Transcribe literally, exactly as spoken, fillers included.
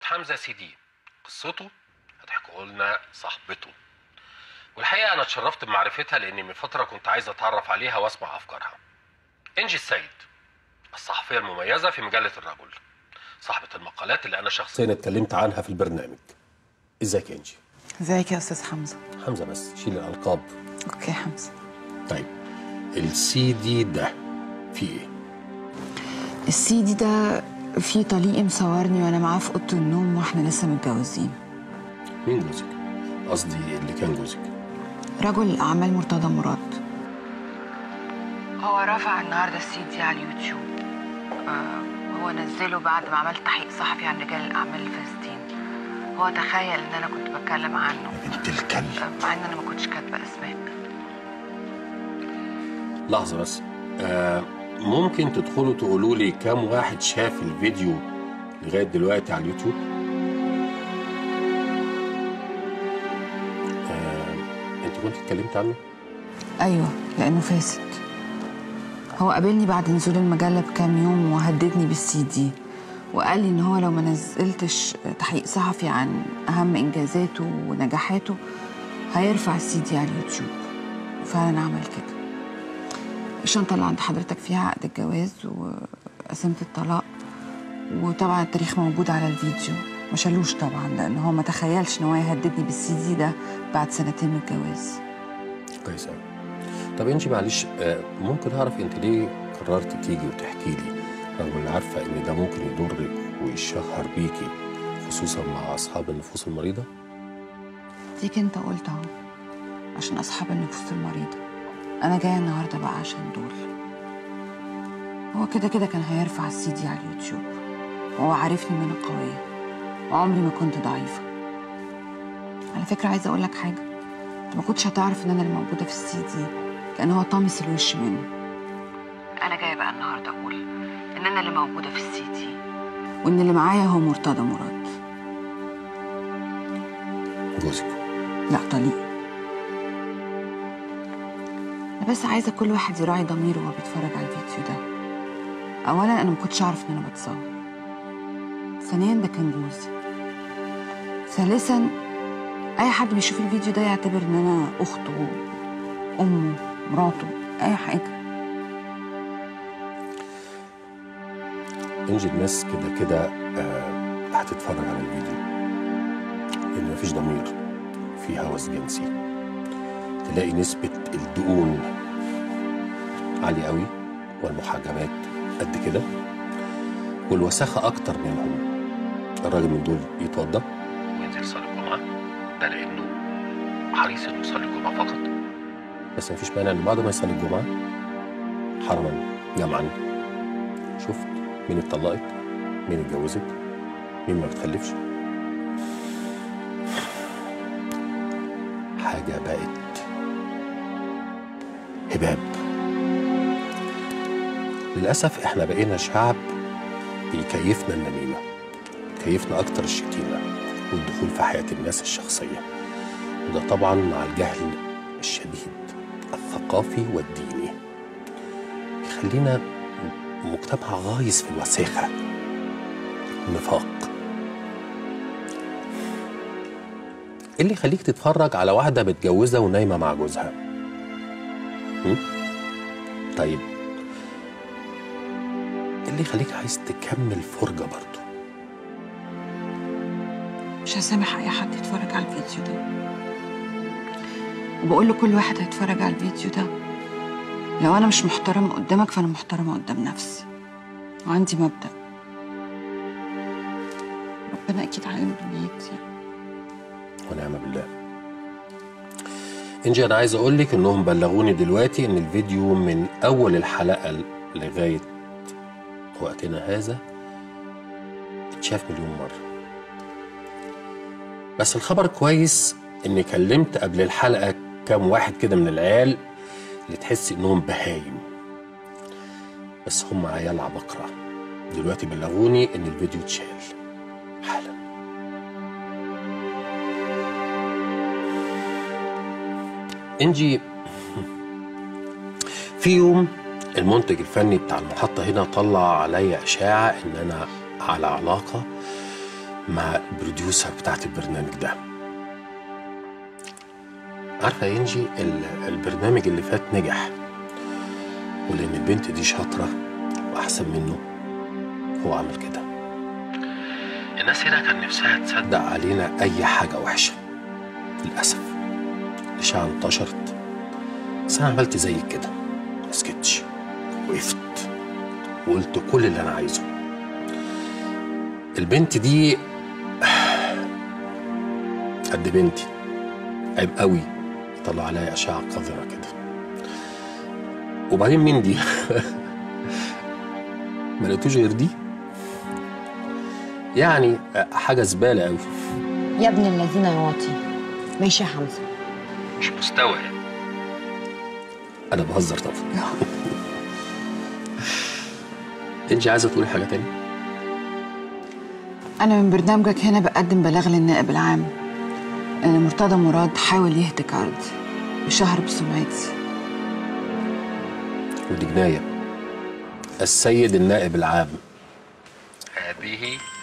حمزه سي دي قصته هتحكوا لنا صاحبته، والحقيقه انا اتشرفت بمعرفتها لاني من فتره كنت عايز اتعرف عليها واسمع افكارها. انجي السيد، الصحفيه المميزه في مجله الرجل، صاحبه المقالات اللي انا شخصيا اتكلمت عنها في البرنامج. ازيك يا انجي؟ ازيك يا استاذ حمزه؟ حمزه بس، شيل الالقاب. اوكي حمزه. طيب السي دي ده فيه ايه؟ السي دي ده فيه طليقي مصورني وانا معاه في اوضه النوم واحنا لسه متجوزين. مين جوزك؟ قصدي اللي كان جوزك. رجل الاعمال مرتضى مراد. هو رفع النهارده السي دي على اليوتيوب. آه هو نزله بعد ما عملت تحقيق صحفي عن رجال الاعمال الفاسدين. هو تخيل ان انا كنت بتكلم عنه. بنت الكلب. آه مع ان انا ما كنتش كاتبه اسماء. لحظه بس، آه ممكن تدخلوا تقولوا لي كام واحد شاف الفيديو لغايه دلوقتي على اليوتيوب؟ آه، انت كنت اتكلمت عنه؟ ايوه لانه فاسد. هو قابلني بعد نزول المجله بكام يوم وهددني بالسي دي، وقال لي ان هو لو ما نزلتش تحقيق صحفي عن اهم انجازاته ونجاحاته هيرفع السي دي على اليوتيوب. وفعلا عمل كده. الشنطه اللي عند حضرتك فيها عقد الجواز وقسيمه الطلاق، وطبعا التاريخ موجود على الفيديو. ما شالوش طبعا لان هو ما تخيلش ان هو يهددني بالسي دي ده بعد سنتين من الجواز. كويس قوي. طب انجي معلش، ممكن اعرف انت ليه قررت تيجي وتحكي لي رغم اني عارفه ان ده ممكن يضرك ويشهر بيكي خصوصا مع اصحاب النفوس المريضه؟ ديك انت قلت اهو، عشان اصحاب النفوس المريضه. انا جايه النهارده بقى عشان دول. هو كده كده كان هيرفع السي دي على اليوتيوب، وهو عارفني ان انا قويه وعمري ما كنت ضعيفه. على فكره عايزه اقول لك حاجه، انت ما كنتش هتعرف ان انا اللي موجوده في السي دي لان هو طامس الوش منه. انا جايه بقى النهارده اقول ان انا اللي موجوده في السي دي، وان اللي معايا هو مرتضى مراد. جوزك؟ لا طليقي. انا بس عايزه كل واحد يراعي ضميره وهو بيتفرج على الفيديو ده. اولا انا ما كنتش اعرف ان انا بتصور. ثانيا ده كان جوزي. ثالثا اي حد بيشوف الفيديو ده يعتبر ان انا اخته، امه، مراته، اي حاجه. انجي الناس كده كده آه هتتفرج على الفيديو لان مفيش ضمير، في هوس جنسي. تلاقي نسبه الدقون عاليه قوي والمحجبات قد كده والوساخه اكتر منهم. الراجل من دول يتوضا وينزل يصلي الجمعه، ده لانه حريص انه يصلي الجمعه فقط، بس مفيش مانع ان بعد ما يصلي الجمعه حرما جمعا شفت مين اتطلقت، مين اتجوزت، مين ما بتخلفش. حاجه بقت هباب. للاسف احنا بقينا شعب بيكيفنا النميمه، بيكيفنا اكتر الشتيمه والدخول في حياه الناس الشخصيه، وده طبعا مع الجهل الشديد الثقافي والديني يخلينا مجتمع غايص في الوساخه والنفاق. ايه اللي يخليك تتفرج على واحده متجوزه ونايمه مع جوزها؟ هم؟ طيب ايه اللي يخليك عايز تكمل فرجه برضه؟ مش هسامح اي حد يتفرج على الفيديو ده، وبقول لكل واحد هيتفرج على الفيديو ده لو انا مش محترمه قدامك فانا محترمه قدام نفسي، وعندي مبدأ ربنا اكيد عالم بنيتي. ونعم بالله. انجي انا عايز اقول لك انهم بلغوني دلوقتي ان الفيديو من اول الحلقه لغايه وقتنا هذا اتشاف مليون مره. بس الخبر كويس اني كلمت قبل الحلقه كام واحد كده من العيال اللي تحس انهم بهايم، بس هم عيال عبقرة. دلوقتي بلغوني ان الفيديو اتشال حالا. انجي في يوم المنتج الفني بتاع المحطة هنا طلع عليا اشاعة ان انا على علاقة مع البروديوسر بتاعت البرنامج ده. عارفه يا انجي، البرنامج اللي فات نجح، ولان البنت دي شاطره واحسن منه هو عمل كده. الناس هنا كان نفسها تصدق علينا اي حاجه وحشه. للاسف الاشاعه انتشرت، بس انا عملت زيك كده، ما سكتش، وقفت وقلت كل اللي انا عايزه. البنت دي قد بنتي، عيب قوي طلع عليا اشعه قذره كده. وبعدين مين دي؟ ما لقيتوش غير دي، يعني حاجه زباله قوي. يا ابن الذين يا واطي. ماشي يا حمزه، مش مستوعب. انا بهزر طبعا. انت عايزه تقولي حاجه تاني؟ انا من برنامجك هنا بقدم بلاغ للنائب العام ان مرتضى مراد حاول يهتك ارضي وشهر بسمعتي. ودي جنايه. السيد النائب العام، هذه